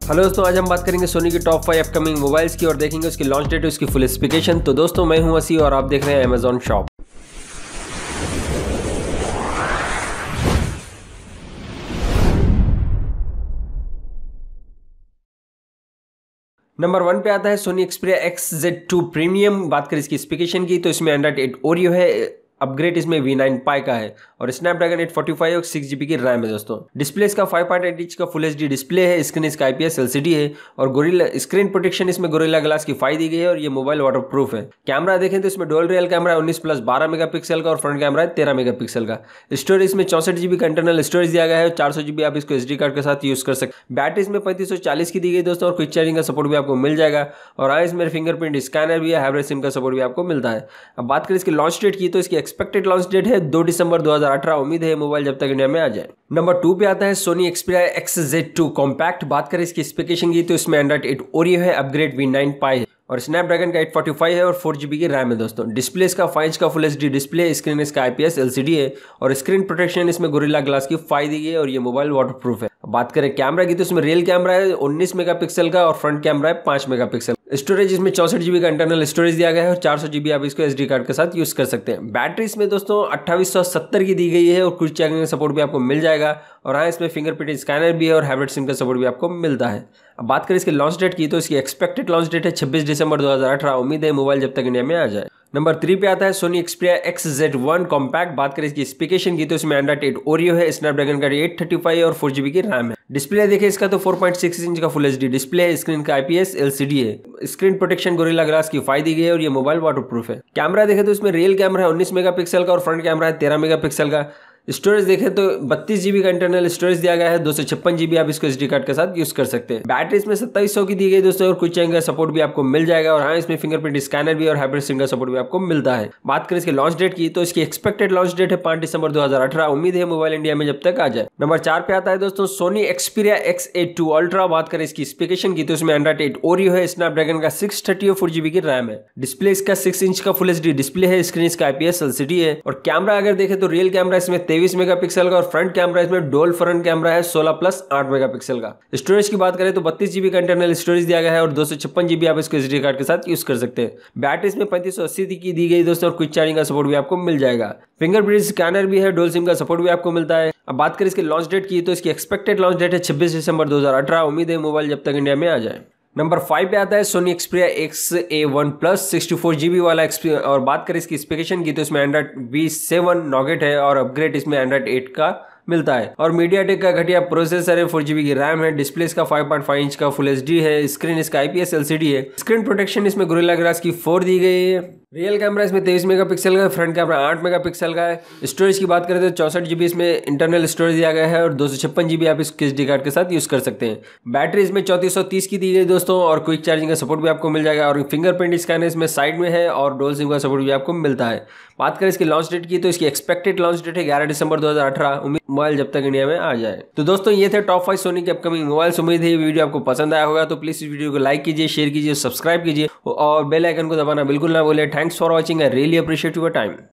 Hello दोस्तों, आज हम बात करेंगे सोनी की टॉप 5 अपकमिंग मोबाइल्स की और देखेंगे उसकी लॉन्च डेट, उसकी फुल स्पेसिफिकेशन। तो दोस्तों, मैं हूं असी और आप देख रहे हैं अमेजॉन शॉप। नंबर 1 पे आता है सोनी एक्सपीरिया XZ2 प्रीमियम। बात करें इसकी स्पेसिफिकेशन की तो इसमें एंड्रॉइड 8 ओरियो है, अपग्रेड इसमें V9 पाई का है और स्नैपड्रैगन 845 और 6GB की रैम है। दोस्तों, डिस्प्ले इसका 5.8 इंच का फुल HD डिस्प्ले है। स्क्रीन इसका IPS LCD है और गोरिल्ला स्क्रीन प्रोटेक्शन इसमें गोरिल्ला ग्लास की 5 दी गई है और ये मोबाइल वाटरप्रूफ है। कैमरा देखें तो इसमें डुअल रियल कैमरा 19+12 मेगापिक्सल का और फ्रंट कैमरा है 13 मेगापिक्सल का। स्टोरेज इसमें 64GB का इंटरनल स्टोरेज दिया गया है, 400GB आप इसको SD कार्ड के साथ यूज कर सकते। बैटरी इसमें 3540 की दी गई दोस्तों और क्विक चार्जिंग का सपोर्ट भी आपको मिल जाएगा और हाँ, इसमें फिंगरप्रिंट स्कैनर भी है, हाइब्रिड सिम का सपोर्ट भी आपको मिलता है। अब बात करें इसकी लॉन्च डेट की तो इसकी एक्सपेक्टेड लॉन्च डेट है 2 दिसंबर 2018। उम्मीद है मोबाइल जब तक इंडिया में आ जाए। नंबर 2 पे आता है सोनी एक्सपीरिया XZ2 कॉम्पैक्ट। बात करें इसकी स्पेसिफिकेशन की तो इसमें एंड्रॉइड 8 ओरियो है, अपग्रेड V9 पाई है और स्नैपड्रैगन का 845 है और 4GB की रैम है। दोस्तों, डिस्प्ले इसका 5 इंच का फुल HD डिस्प्ले, स्क्रीन इसका IPS LCD है और स्क्रीन प्रोटेक्शन इसमें गोरिल्ला ग्लास की 5 दी गई है और ये मोबाइल वाटरप्रूफ है। बात करें कैमरा की तो इसमें रियल कैमरा है 19 मेगापिक्सल का और फ्रंट कैमरा है 5 मेगापिक्सल। स्टोरेज इसमें 64GB का इंटरनल स्टोरेज दिया गया है और 400GB आप इसको SD कार्ड के साथ यूज कर सकते हैं। बैटरी इसमें दोस्तों 2870 की दी गई है और क्विक चार्जिंग का सपोर्ट भी आपको मिल जाएगा और हाँ, इसमें फिंगरप्रिंट स्कैनर भी है और हाइब्रिड सिम का सपोर्ट भी आपको मिलता है। अब बात करें इसकी लॉन्च डेट की तो इसकी एक्सपेक्टेड लॉन्च डेट है 26 दिसंबर 2018। उम्मीद है मोबाइल जब तक इंडिया में आ जाए। नंबर 3 पे आता है सोनी एक्सपीरिया XZ1 कॉम्पैक्ट। बात करें इसकी स्पेसिफिकेशन की तो इसमें एंड्रॉइड 8 ओरियो है, स्नैपड्रैगन का 835 और 4GB की रैम है। डिस्प्ले देखिए इसका तो 4.6 इंच का फुल HD डिस्प्ले है, स्क्रीन का IPS LCD है, स्क्रीन प्रोटेक्शन गोरिल्ला ग्लास की 5 दी गई है और ये मोबाइल वाटरप्रूफ है। कैमरा देखें तो इसमें रियल कैमरा है 19 मेगापिक्सल का और फ्रंट कैमरा है 13 मेगापिक्सल का। स्टोरेज देखें तो 32GB का इंटरनल स्टोरेज दिया गया है, 256GB आप इसको SD कार्ड के साथ यूज कर सकते हैं। बैटरी इसमें 2700 की दी गई दोस्तों और क्विक चार्जिंग का सपोर्ट भी आपको मिल जाएगा और हाँ, इसमें फिंगरप्रिंट स्कैनर भी और हाइब्रिड सिम का सपोर्ट भी आपको मिलता है। बात करें इसकी लॉन्च डेट की तो इसकी एक्सपेक्टेड लॉन्च डेट है 5 दिसंबर 2018। उम्मीद है मोबाइल इंडिया में जब तक आ जाए। नंबर 4 पे आता है दोस्तों सोनी एक्सपीरिया XA2 अल्ट्रा। बात करें इसकी स्पेसिफिकेशन की तो इसमें एंड्रॉइड 8 ओरियो है, स्नैपड्रैगन का 630 और 4GB की रैम है। डिस्प्ले इसका 6 इंच का फुल HD डिस्प्ले है, स्क्रीन इसका IPS LCD है और कैमरा अगर देखें तो रियल कैमरा इसमें 23 मेगापिक्सल और फ्रंट कैमरा इसमें डोल फ्रंट कैमरा है 16+8 मेगापिक्सल का। स्टोरेज की बात करें तो 32GB का इंटरनल स्टोरेज दिया गया है और 256GB आप इसको SD कार्ड के साथ यूज कर सकते हैं। बैटरी इसमें 3580 की दी गई दोस्तों और क्विक चार्जिंग का सपोर्ट भी आपको मिल जाएगा। फिंगरप्रिंट स्कैनर भी है, डोल सिम का सपोर्ट भी आपको मिलता है। अब बात करें इसकी लॉन्च डेट की तो इसकी एक्सपेक्टेड लॉन्च डेट है 26 दिसंबर 2018। उम्मीद है मोबाइल जब तक इंडिया में आ जाए। नंबर 5 पे आता है Sony Xperia XA1 plus 64GB वाला और बात करें इसकी स्पेसिफिकेशन की तो इसमें एंड्रॉइड V7 नॉगेट है और अपग्रेड इसमें एंड्रॉइड 8 का मिलता है और मीडियाटेक का घटिया प्रोसेसर है, 4GB की रैम है। डिस्प्ले इसका 5.5 इंच का फुल HD है, स्क्रीन इसका IPS LCD है, स्क्रीन प्रोटेक्शन इसमें गोरिल्ला ग्लास की 4 दी गई है। रियल कैमरा इसमें 23 मेगापिक्सल का है, फ्रंट कैमरा 8 मेगापिक्सल का है। स्टोरेज की बात करें तो 64GB इसमें इंटरनल स्टोरेज दिया गया है और 256GB आप इसको SD कार्ड के साथ यूज कर सकते हैं। बैटरी इसमें 3430 की दी गई दोस्तों और क्विक चार्जिंग का सपोर्ट भी आपको मिल जाएगा और फिंगरप्रिंट स्कैनर इसमें साइड में है और डोल सिम का सपोर्ट भी आपको मिलता है। बात करें इसकी लॉन्च डेट की तो इसकी एक्सपेक्टेड लॉन्च डेट है 11 दिसंबर 2018। उम्मीद मोबाइल जब तक इंडिया में आ जाए। तो दोस्तों, ये थे टॉप 5 सोनी के अपकमिंग मोबाइल्स। उम्मीद है ये वीडियो आपको पसंद आया होगा, तो प्लीज इस वीडियो को लाइक कीजिए, शेयर कीजिए, सब्सक्राइब कीजिए और बेल आइकन को दबाना बिल्कुल ना भूलें। Thanks for watching, I really appreciate your time.